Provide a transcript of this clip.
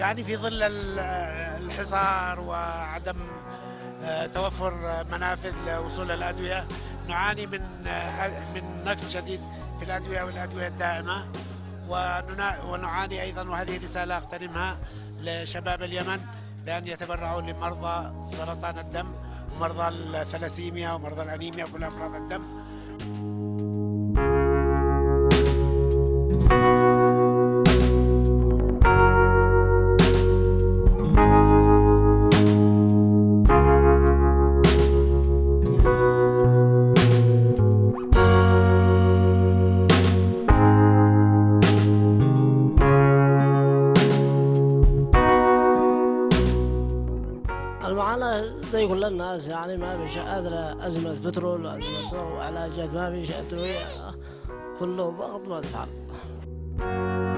يعني في ظل الحصار وعدم توفر منافذ لوصول الأدوية، نعاني من نقص شديد في الأدوية والأدوية الدائمة، ونعاني أيضا، وهذه رسالة أقترمها لشباب اليمن بأن يتبرعوا لمرضى سرطان الدم ومرضى الثلاسيميا ومرضى الأنيميا وكل أمراض الدم. المعاناة زي كل الناس، يعني ما في هذا أزمة بترول وأزمة ضوء وعلاجات، ما في أدوية، كله ضغط ما تفعل.